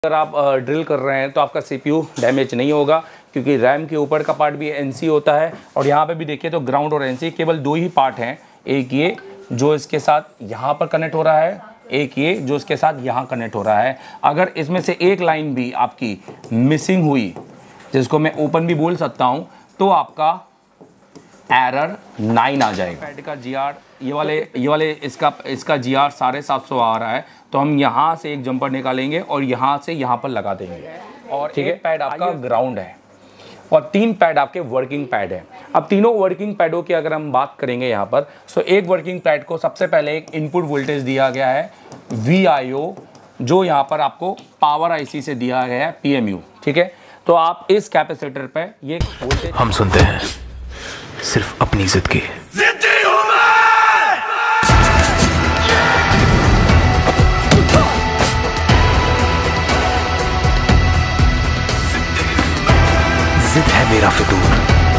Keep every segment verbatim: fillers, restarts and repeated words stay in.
अगर आप ड्रिल कर रहे हैं तो आपका सीपीयू डैमेज नहीं होगा, क्योंकि रैम के ऊपर का पार्ट भी एनसी होता है। और यहाँ पे भी देखिए तो ग्राउंड और एनसी केवल दो ही पार्ट हैं, एक ये जो इसके साथ यहाँ पर कनेक्ट हो रहा है, एक ये जो इसके साथ यहाँ कनेक्ट हो रहा है। अगर इसमें से एक लाइन भी आपकी मिसिंग हुई, जिसको मैं ओपन भी बोल सकता हूँ, तो आपका एरर नाइन आ जाएगा। पैड का जी आर ये वाले ये वाले इसका इसका जी आर साढ़े सात सौ आ रहा है, तो हम यहाँ से एक जंपर निकालेंगे और यहाँ से यहाँ पर लगा देंगे। और ठीक है, पैड आपका ग्राउंड है और तीन पैड आपके वर्किंग पैड है। अब तीनों वर्किंग पैडों की अगर हम बात करेंगे यहाँ पर, सो एक वर्किंग पैड को सबसे पहले एक इनपुट वोल्टेज दिया गया है वी आई ओ, जो यहाँ पर आपको पावर आईसी से दिया गया है पी एम यू। ठीक है, तो आप इस कैपेसिटर पे ये वोल्टेज हम सुनते हैं सिर्फ अपनी जिद की। जिद है मेरा फितूर,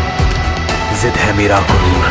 जिद है मेरा गुरूर,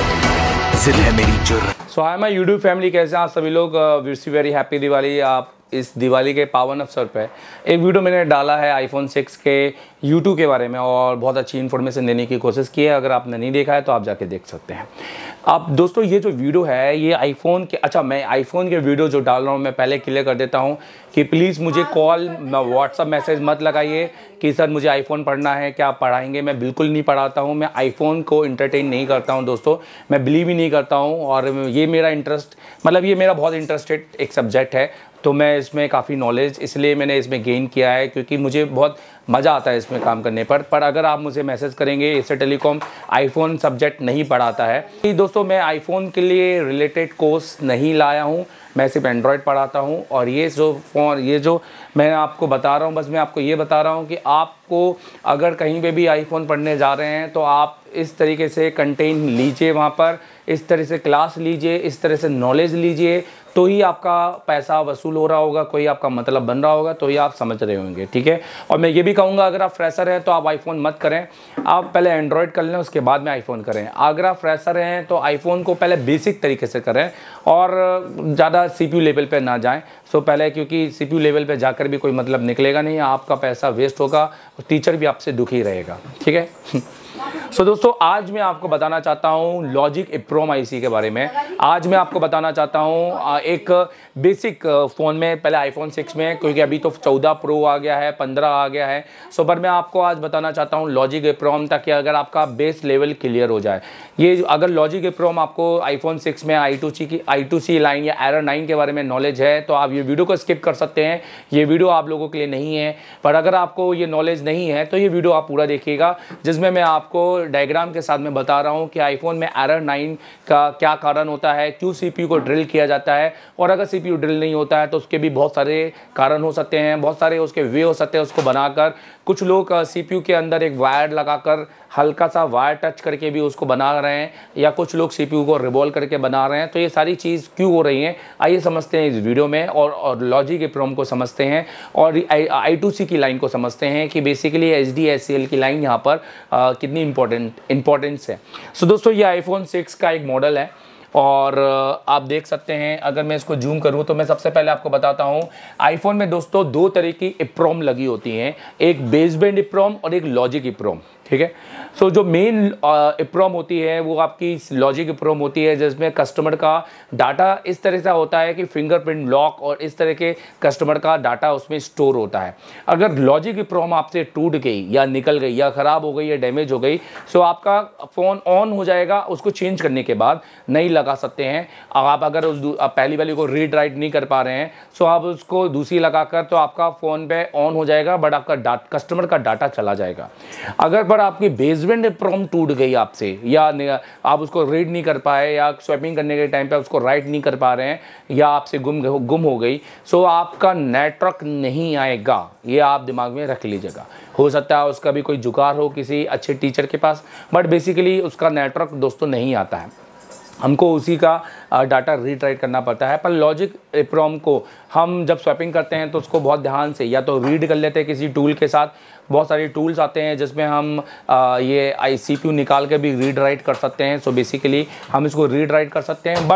जिद है मेरी जुर्रत। So hi my YouTube family, कैसे हैं आप सभी लोग? Wish you very happy Diwali. आप इस दिवाली के पावन अवसर पे एक वीडियो मैंने डाला है आईफोन सिक्स के यूट्यूब के बारे में और बहुत अच्छी इन्फॉर्मेशन देने की कोशिश की है। अगर आपने नहीं देखा है तो आप जाके देख सकते हैं। अब दोस्तों ये जो वीडियो है ये आईफोन के, अच्छा मैं आईफोन के वीडियो जो डाल रहा हूँ मैं पहले क्लियर कर देता हूँ कि प्लीज़ मुझे कॉल व्हाट्सअप मैसेज मत लगाइए कि सर मुझे आईफोन पढ़ना है, क्या आप पढ़ाएंगे। मैं बिल्कुल नहीं पढ़ाता हूँ, मैं आईफोन को इंटरटेन नहीं करता हूँ दोस्तों, मैं बिलीव ही नहीं करता हूँ। और ये मेरा इंटरेस्ट मतलब ये मेरा बहुत इंटरेस्टेड एक सब्जेक्ट है, तो मैं इसमें काफ़ी नॉलेज इसलिए मैंने इसमें गेन किया है क्योंकि मुझे बहुत मज़ा आता है इसमें काम करने पर। पर अगर आप मुझे मैसेज करेंगे इससे टेलीकॉम आईफोन सब्जेक्ट नहीं पढ़ाता है। दोस्तों मैं आईफोन के लिए रिलेटेड कोर्स नहीं लाया हूँ, मैं सिर्फ एंड्रॉयड पढ़ाता हूँ। और ये जो फ़ोन ये जो मैं आपको बता रहा हूँ, बस मैं आपको ये बता रहा हूँ कि आपको अगर कहीं पे भी आईफोन पढ़ने जा रहे हैं तो आप इस तरीके से कंटेंट लीजिए, वहाँ पर इस तरह से क्लास लीजिए, इस तरह से नॉलेज लीजिए, तो ही आपका पैसा वसूल हो रहा होगा, कोई आपका मतलब बन रहा होगा, तो ही आप समझ रहे होंगे। ठीक है, और मैं ये भी कहूँगा अगर आप फ्रेशर हैं तो आप आईफोन मत करें, आप पहले एंड्रॉयड कर लें उसके बाद में आईफोन करें। अगर आप फ्रेशर हैं तो आईफोन को पहले बेसिक तरीके से करें और ज़्यादा सीपीयू लेवल पे ना जाएं। सो पहले, क्योंकि सीपीयू लेवल पे जाकर भी कोई मतलब निकलेगा नहीं, आपका पैसा वेस्ट होगा और टीचर भी आपसे दुखी रहेगा। ठीक है सो so, दोस्तों आज मैं आपको बताना चाहता हूँ लॉजिक इप्रोम आईसी के बारे में। आज मैं आपको बताना चाहता हूँ एक बेसिक फ़ोन में, पहले आईफोन सिक्स में, क्योंकि अभी तो चौदह प्रो आ गया है, पंद्रह आ गया है। सो so, पर मैं आपको आज बताना चाहता हूँ लॉजिक इप्रोम, ताकि अगर आपका बेस लेवल क्लियर हो जाए। ये अगर लॉजिक इप्रोम आपको आईफोन सिक्स में आई टू सी की आई टू सी लाइन या एरर नाइन के बारे में नॉलेज है तो आप ये वीडियो को स्किप कर सकते हैं, ये वीडियो आप लोगों के लिए नहीं है। पर अगर आपको ये नॉलेज नहीं है तो ये वीडियो आप पूरा देखिएगा, जिसमें मैं आपको डायग्राम के साथ में बता रहा हूं कि आईफोन में एरर नाइन का क्या कारण होता है, क्यों सीपीयू को ड्रिल किया जाता है, और अगर सीपीयू ड्रिल नहीं होता है तो उसके भी बहुत सारे कारण हो सकते हैं, बहुत सारे उसके वे हो सकते हैं उसको बनाकर। कुछ लोग सीपीयू के अंदर एक वायर लगाकर हल्का सा वायर टच करके भी उसको बना रहे हैं, या कुछ लोग सीपीयू को रिवॉल्व करके बना रहे हैं। तो ये सारी चीज़ क्यों हो रही हैं आइए समझते हैं इस वीडियो में, और, और लॉजिक इप्रोम को समझते हैं और आई टू सी की लाइन को समझते हैं कि basically H D S C L की लाइन यहाँ पर आ, कितनी इंपॉर्टेंट इंपॉर्टेंस है। सो so, दोस्तों ये आईफोन सिक्स का एक मॉडल है और आप देख सकते हैं। अगर मैं इसको जूम करूं तो मैं सबसे पहले आपको बताता हूं आईफोन में दोस्तों दो तरह की इप्रोम लगी होती हैं, एक बेसबैंड इप्रोम और एक लॉजिक इप्रोम। ठीक है, सो so, जो मेन इप्रोम होती है वो आपकी लॉजिक इप्रोम होती है, जिसमें कस्टमर का डाटा इस तरह से होता है कि फिंगरप्रिंट लॉक और इस तरह के कस्टमर का डाटा उसमें स्टोर होता है। अगर लॉजिक इप्रोम आपसे टूट गई या निकल गई या ख़राब हो गई या डैमेज हो गई, सो आपका फ़ोन ऑन हो जाएगा, उसको चेंज करने के बाद नहीं लगा सकते हैं आप। अगर उस पहली वाली को रीड राइट नहीं कर पा रहे हैं सो आप उसको दूसरी लगाकर तो आपका फ़ोन पे ऑन हो जाएगा, बट आपका डाट कस्टमर का डाटा चला जाएगा। अगर पर आपकी बेसबैंड इप्रोम टूट गई आपसे, या आप उसको रीड नहीं कर पाए, या स्वैपिंग करने के टाइम पे उसको राइट नहीं कर पा रहे हैं, या आपसे गुम गुम हो गई, सो आपका नेटवर्क नहीं आएगा। ये आप दिमाग में रख लीजिएगा। हो सकता है उसका भी कोई जुगाड़ हो किसी अच्छे टीचर के पास, बट बेसिकली उसका नेटवर्क दोस्तों नहीं आता है, हमको उसी का डाटा रीड राइट करना पड़ता है। पर लॉजिक इप्रोम को हम जब स्वैपिंग करते हैं तो उसको बहुत ध्यान से या तो रीड कर लेते हैं किसी टूल के साथ। बहुत सारे टूल्स आते हैं जिसमें हम आ, ये आई सी पी यू निकाल के भी रीड राइट कर सकते हैं। सो बेसिकली हम इसको रीड राइट कर सकते हैं, बट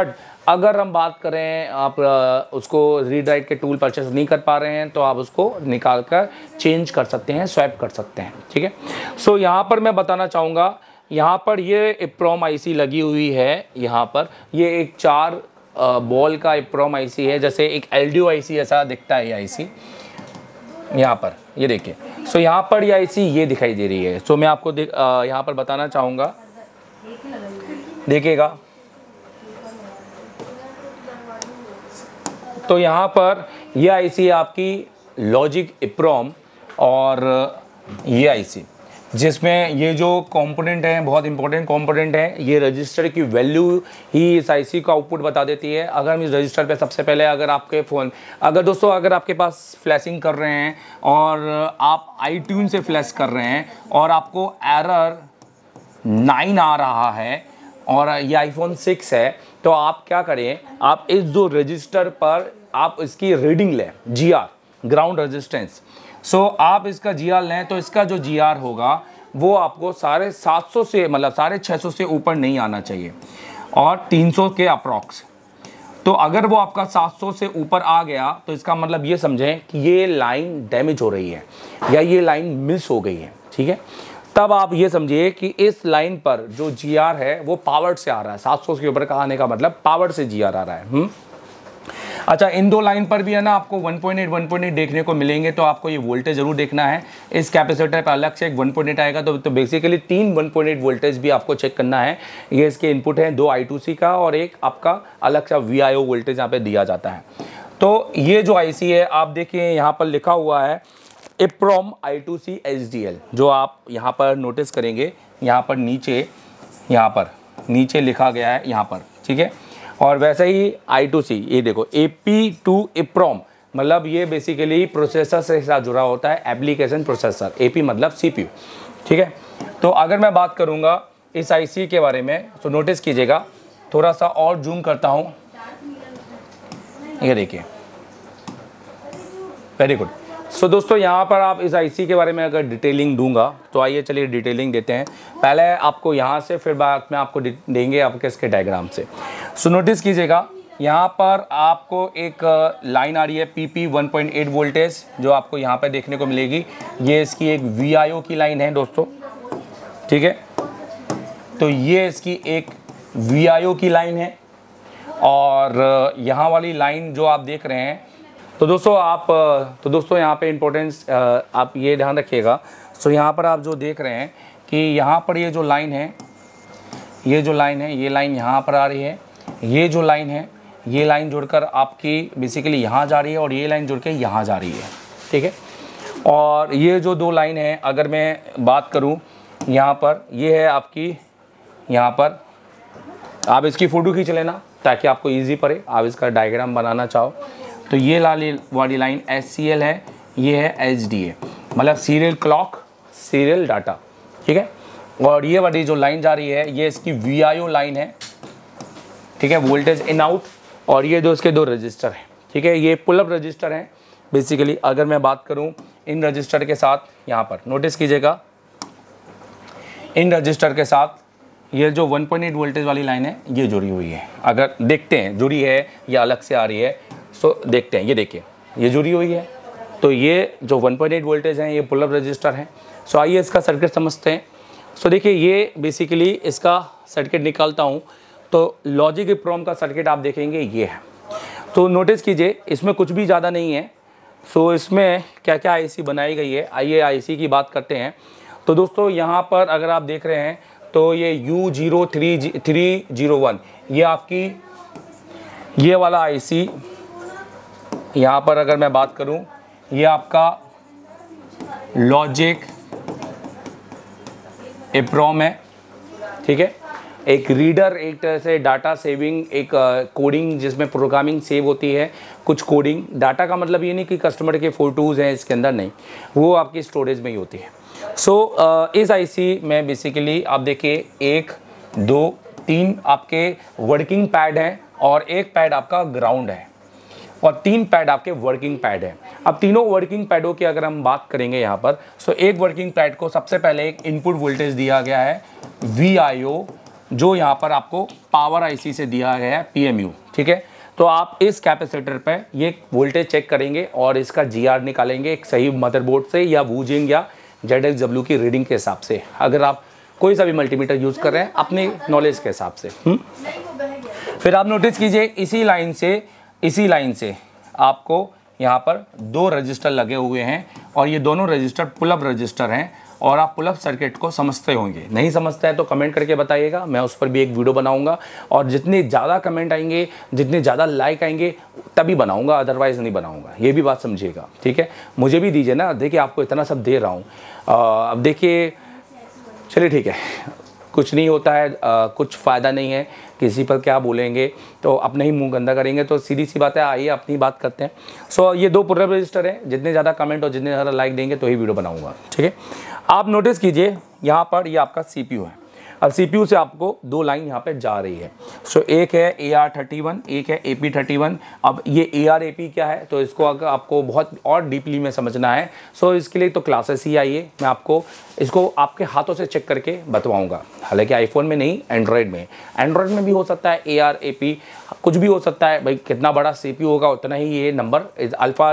अगर हम बात करें आप आ, उसको रीड राइट के टूल परचेस नहीं कर पा रहे हैं तो आप उसको निकाल कर चेंज कर सकते हैं, स्वैप कर सकते हैं, ठीक है। सो so, यहाँ पर मैं बताना चाहूँगा, यहाँ पर ये इप्रोम आईसी लगी हुई है। यहाँ पर ये एक चार बॉल का इप्रोम आईसी है, जैसे एक एलडीओ आईसी ऐसा दिखता है ये आईसी यहाँ पर, ये देखिए। सो so, यहाँ पर ये आईसी ये दिखाई दे रही है। सो so, मैं आपको यहाँ पर बताना चाहूँगा, देखिएगा तो यहाँ पर ये आईसी आपकी लॉजिक इप्रोम और ये आईसी, जिसमें ये जो कंपोनेंट हैं बहुत इंपॉर्टेंट कंपोनेंट है। ये रजिस्टर की वैल्यू ही इस आईसी का आउटपुट बता देती है। अगर हम इस रजिस्टर पे सबसे पहले अगर आपके फ़ोन अगर दोस्तों अगर आपके पास फ्लैशिंग कर रहे हैं और आप आईट्यून से फ्लैश कर रहे हैं और आपको एरर नाइन आ रहा है और ये आईफोन सिक्स है, तो आप क्या करें, आप इस जो रजिस्टर पर आप इसकी रीडिंग लें, G R ground resistance. So आप इसका जी आर लें तो इसका जो जी आर होगा वो आपको साढ़े सात सौ से मतलब साढ़े छः सौ से ऊपर नहीं आना चाहिए और तीन सौ के अप्रॉक्स। तो अगर वो आपका सात सौ से ऊपर आ गया तो इसका मतलब ये समझें कि ये लाइन डैमेज हो रही है या ये लाइन मिस हो गई है, ठीक है। तब आप ये समझिए कि इस लाइन पर जो जी आर है वो पावर्ड से आ रहा है। सात सौ के ऊपर का आने का मतलब पावर्ड से जी आर आ रहा है। हुँ? अच्छा, इन दो लाइन पर भी है ना आपको one point eight one point eight देखने को मिलेंगे, तो आपको ये वोल्टेज जरूर देखना है। इस कैपेसिटर पर अलग से एक वन पॉइंट एट आएगा, तो, तो बेसिकली तीन वन पॉइंट एट वोल्टेज भी आपको चेक करना है। ये इसके इनपुट है, दो आई टू सी का और एक आपका अलग सा वी आई ओ वोल्टेज यहाँ पे दिया जाता है। तो ये जो आई सी है आप देखिए यहाँ पर लिखा हुआ है EEPROM I two C H D L, जो आप यहाँ पर नोटिस करेंगे, यहाँ पर नीचे यहाँ पर नीचे लिखा गया है यहाँ पर, ठीक है। और वैसे ही आई टू सी, ये देखो ए पी टू इप्रोम, मतलब ये बेसिकली प्रोसेसर से साथ जुड़ा होता है, एप्लीकेशन प्रोसेसर। ए पी मतलब सी पी यू, ठीक है। तो अगर मैं बात करूँगा इस आई सी के बारे में तो नोटिस कीजिएगा, थोड़ा सा और जूम करता हूँ, ये देखिए, वेरी गुड। सो so, दोस्तों यहाँ पर आप इस आईसी के बारे में अगर डिटेलिंग दूंगा तो आइए चलिए डिटेलिंग देते हैं। पहले आपको यहाँ से, फिर बाद में आपको देंगे आपके इसके डायग्राम से। सो so, नोटिस कीजिएगा यहाँ पर आपको एक लाइन आ रही है P P one point eight voltage, जो आपको यहाँ पर देखने को मिलेगी। ये इसकी एक वी आई ओ की लाइन है दोस्तों, ठीक है। तो ये इसकी एक वी आई ओ की लाइन है और यहाँ वाली लाइन जो आप देख रहे हैं, तो दोस्तों आप तो दोस्तों यहाँ पे इम्पोर्टेंस आप ये ध्यान रखिएगा। सो यहाँ पर आप जो देख रहे हैं कि यहाँ पर ये जो लाइन है, ये जो लाइन है, ये लाइन यहाँ पर आ रही है, ये जो लाइन है, ये लाइन जुड़कर आपकी बेसिकली यहाँ जा रही है और ये लाइन जुड़ के यहाँ जा रही है, ठीक है। और ये जो दो लाइन है, अगर मैं बात करूँ यहाँ पर, ये है आपकी, यहाँ पर आप इसकी फ़ोटो खींच लेना ताकि आपको ईजी पड़े, आप इसका डायग्राम बनाना चाहो तो ये लाली वाली लाइन एच सी एल है, ये है एच डी ए, मतलब सीरियल क्लॉक सीरियल डाटा, ठीक है। और ये वाली जो लाइन जा रही है ये इसकी वी आई ओ लाइन है, ठीक है, वोल्टेज इन आउट। और ये जो इसके दो रजिस्टर हैं, ठीक है, ये पुल अप रजिस्टर हैं बेसिकली। अगर मैं बात करूं इन रजिस्टर के साथ, यहाँ पर नोटिस कीजिएगा, इन रजिस्टर के साथ ये जो वन पॉइंट एट वोल्टेज वाली लाइन है ये जुड़ी हुई है। अगर देखते हैं जुड़ी है या अलग से आ रही है, सो so, देखते हैं, ये देखिए ये जुड़ी हुई है। तो ये जो वन पॉइंट एट वोल्टेज हैं ये पुल अप रजिस्टर हैं। सो so, आइए इसका सर्किट समझते हैं। सो so, देखिए ये बेसिकली इसका सर्किट निकालता हूँ तो लॉजिक इप्रोम का सर्किट आप देखेंगे ये है। तो नोटिस कीजिए इसमें कुछ भी ज़्यादा नहीं है। सो so, इसमें क्या क्या आईसी बनाई गई है, आइए आईसी की बात करते हैं। तो दोस्तों यहाँ पर अगर आप देख रहे हैं तो ये U zero three three zero one, ये आपकी ये वाला आईसी, यहाँ पर अगर मैं बात करूँ ये आपका लॉजिक इप्रोम है, ठीक है। एक रीडर, एक तरह से डाटा सेविंग, एक कोडिंग जिसमें प्रोग्रामिंग सेव होती है, कुछ कोडिंग डाटा का मतलब ये नहीं कि कस्टमर के फ़ोटोज़ हैं इसके अंदर, नहीं, वो आपकी स्टोरेज में ही होती है। सो so, uh, इस आईसी में बेसिकली आप देखिए एक दो तीन आपके वर्किंग पैड हैं और एक पैड आपका ग्राउंड है और तीन पैड आपके वर्किंग पैड है। अब तीनों वर्किंग पैडों की अगर हम बात करेंगे यहाँ पर, सो एक वर्किंग पैड को सबसे पहले एक इनपुट वोल्टेज दिया गया है वी आई ओ जो यहाँ पर आपको पावर आईसी से दिया गया है पीएमयू, ठीक है। तो आप इस कैपेसिटर पे ये वोल्टेज चेक करेंगे और इसका जीआर निकालेंगे एक सही मदरबोर्ड से या वूजिंग या जेड एक्स डब्ल्यू की रीडिंग के हिसाब से, अगर आप कोई सा भी मल्टीमीटर यूज़ कर रहे हैं अपने नॉलेज के हिसाब से। हुँ? फिर आप नोटिस कीजिए इसी लाइन से इसी लाइन से आपको यहाँ पर दो रजिस्टर लगे हुए हैं और ये दोनों रजिस्टर पुल अप रजिस्टर हैं और आप पुल अप सर्किट को समझते होंगे। नहीं समझते हैं तो कमेंट करके बताइएगा, मैं उस पर भी एक वीडियो बनाऊंगा और जितने ज़्यादा कमेंट आएंगे, जितने ज़्यादा लाइक आएंगे तभी बनाऊंगा, अदरवाइज़ नहीं बनाऊंगा, ये भी बात समझिएगा, ठीक है। मुझे भी दीजिए ना, देखिए आपको इतना सब दे रहा हूँ। अब देखिए, चलिए ठीक है, कुछ नहीं होता है, आ, कुछ फ़ायदा नहीं है, किसी पर क्या बोलेंगे तो अपना ही मुंह गंदा करेंगे, तो सीधी सी बात है, आइए अपनी बात करते हैं। सो ये दो पुल अप रजिस्टर हैं, जितने ज़्यादा कमेंट और जितने ज़्यादा लाइक देंगे तो ही वीडियो बनाऊंगा, ठीक है। आप नोटिस कीजिए यहाँ पर ये आपका सीपीयू है। अब सीपीयू से आपको दो लाइन यहाँ पे जा रही है। सो एक है ए आर थर्टी वन, एक है ए पी थर्टी वन। अब ये ए आर ए पी क्या है तो इसको अगर आपको बहुत और डीपली में समझना है, सो इसके लिए तो क्लासेस ही आइए, मैं आपको इसको आपके हाथों से चेक करके बतवाऊँगा। हालांकि आईफोन में नहीं, एंड्रॉयड में एंड्रॉयड में भी हो सकता है ए आर ए पी, कुछ भी हो सकता है भाई। कितना बड़ा सीपीयू होगा उतना ही ये नंबर अल्फ़ा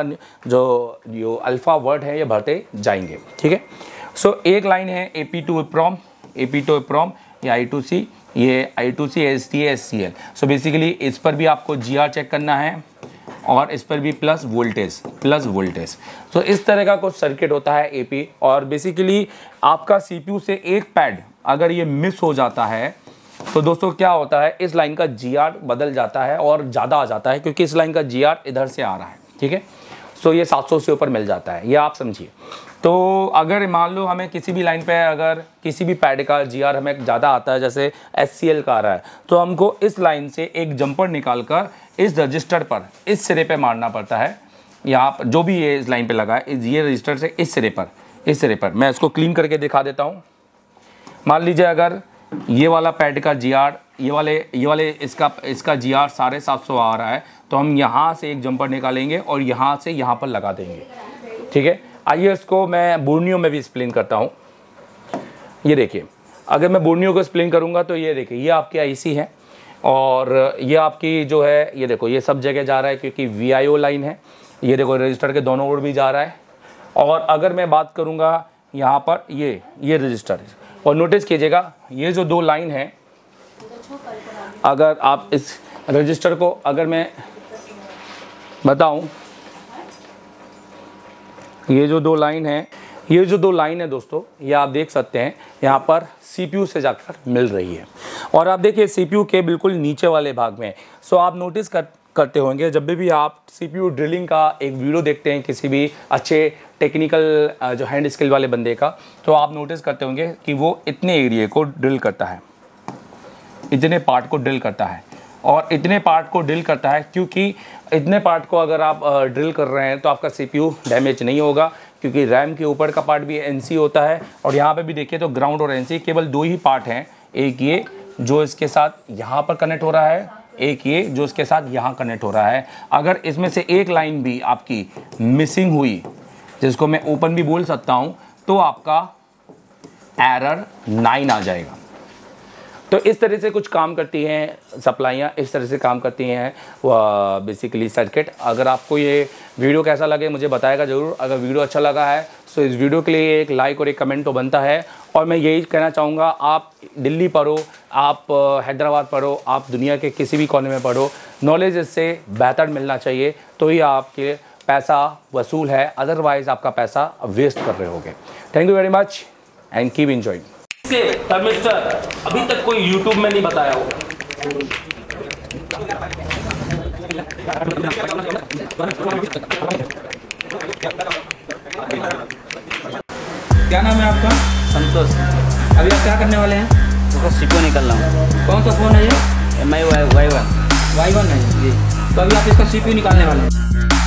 जो जो अल्फ़ा वर्ड है ये बढ़ते जाएंगे, ठीक है। सो so, एक लाइन है A P two EEPROM, A P two EEPROM, ये आई टू सी, ये I two C S T S C L. So basically इस पर भी आपको जी आर चेक करना है और इस पर भी प्लस वोल्टेज प्लस वोल्टेज। तो इस तरह का कुछ सर्किट होता है ए पी। और बेसिकली आपका सी पी यू से एक पैड अगर ये मिस हो जाता है तो दोस्तों क्या होता है, इस लाइन का जी आर बदल जाता है और ज़्यादा आ जाता है, क्योंकि इस लाइन का जी आर इधर से आ रहा है, ठीक है। सो ये सात सौ से ऊपर मिल जाता है, ये आप समझिए। तो अगर मान लो हमें किसी भी लाइन पे अगर किसी भी पैड का जीआर हमें ज़्यादा आता है, जैसे एच सी एल का आ रहा है, तो हमको इस लाइन से एक जंपर निकाल कर इस रजिस्टर पर इस सिरे पे मारना पड़ता है। यहाँ पर जो भी ये इस लाइन पे लगा है, ये रजिस्टर से इस सिरे पर इस सिरे पर मैं इसको क्लीन करके दिखा देता हूँ। मान लीजिए अगर ये वाला पैड का जीआर, ये वाले ये वाले इसका इसका जीआर साढ़े सात सौ आ रहा है, तो हम यहाँ से एक जंपर निकालेंगे और यहाँ से यहाँ पर लगा देंगे, ठीक है। आइए इसको मैं बोर्नियो में भी एक्सप्लेन करता हूँ। ये देखिए, अगर मैं बोर्नियो को एक्सप्लेन करूँगा तो ये देखिए, ये आपकी आईसी है और ये आपकी जो है, ये देखो ये सब जगह जा रहा है क्योंकि वी आई ओ लाइन है। ये देखो रजिस्टर के दोनों ओर भी जा रहा है। और अगर मैं बात करूँगा यहाँ पर ये ये रजिस्टर, और नोटिस कीजिएगा ये जो दो लाइन है, अगर आप इस रजिस्टर को अगर मैं बताऊँ, ये जो दो लाइन है ये जो दो लाइन है दोस्तों, ये आप देख सकते हैं यहाँ पर सीपीयू से जाकर मिल रही है। और आप देखिए सीपीयू के बिल्कुल नीचे वाले भाग में। सो आप नोटिस कर करते होंगे जब भी आप सीपीयू ड्रिलिंग का एक वीडियो देखते हैं किसी भी अच्छे टेक्निकल जो हैंड स्किल वाले बंदे का, तो आप नोटिस करते होंगे कि वो इतने एरिए को ड्रिल करता है, इतने पार्ट को ड्रिल करता है। और इतने पार्ट को ड्रिल करता है क्योंकि इतने पार्ट को अगर आप ड्रिल कर रहे हैं तो आपका सीपीयू डैमेज नहीं होगा, क्योंकि रैम के ऊपर का पार्ट भी एनसी होता है। और यहाँ पे भी देखिए तो ग्राउंड और एनसी केवल दो ही पार्ट हैं, एक ये जो इसके साथ यहाँ पर कनेक्ट हो रहा है, एक ये जो इसके साथ यहाँ कनेक्ट हो रहा है। अगर इसमें से एक लाइन भी आपकी मिसिंग हुई, जिसको मैं ओपन भी बोल सकता हूँ, तो आपका एरर नाइन आ जाएगा। तो इस तरह से कुछ काम करती हैं सप्लाइयाँ, इस तरह से काम करती हैं बेसिकली सर्किट। अगर आपको ये वीडियो कैसा लगे मुझे बताएगा ज़रूर। अगर वीडियो अच्छा लगा है तो इस वीडियो के लिए एक लाइक और एक कमेंट तो बनता है। और मैं यही कहना चाहूँगा, आप दिल्ली पढ़ो, आप हैदराबाद पढ़ो, आप दुनिया के किसी भी कोने में पढ़ो, नॉलेज इससे बेहतर मिलना चाहिए, तो ही आपके पैसा वसूल है, अदरवाइज़ आपका पैसा वेस्ट कर रहे होगे। Thank you very much and keep enjoying. Thermistor अभी तक कोई यूट्यूब में नहीं बताया होगा। क्या नाम है आपका? संतोष। अभी आप क्या करने वाले हैं? तो सीपीयू निकल रहा हूँ। कौन सा फ़ोन है ये? M I Y one Y one है जी। तो अभी आप इसका सीपीयू निकालने वाले हैं।